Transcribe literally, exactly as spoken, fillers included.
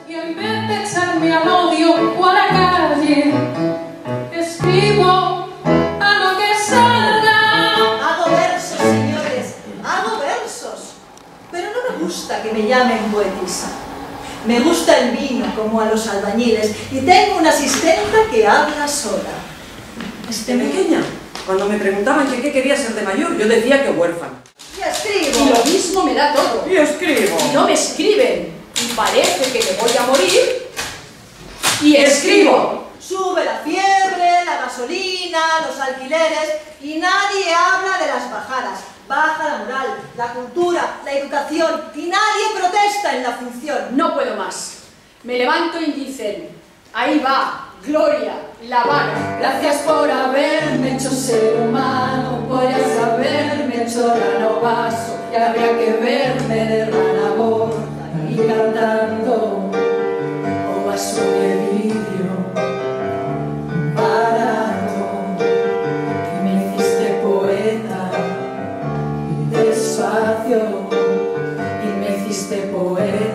Y en vez de echarme al odio o a la calle, escribo a lo que salga. Hago versos, señores, hago versos. Pero no me gusta que me llamen poetisa. Me gusta el vino, como a los albañiles, y tengo una asistenta que habla sola. De pequeña, cuando me preguntaban que qué quería ser de mayor, yo decía que huérfana. Y escribo. Y lo mismo me da todo. Y escribo. Y no me escriben. Y parece que me voy a morir. Y escribo. Sube la fiebre, la gasolina, los alquileres, y nadie habla de las bajadas. Baja la moral, la cultura, la educación, y nadie protesta en la función. No puedo más. Me levanto y dicen, ahí va, Gloria, La Habana. Gracias por haberme hecho ser humano, podrías haberme hecho rano vaso, y habría que verme de rana gorda y cantando o vaso de vidrio barato. Y me hiciste poeta y despacio, y me hiciste poeta.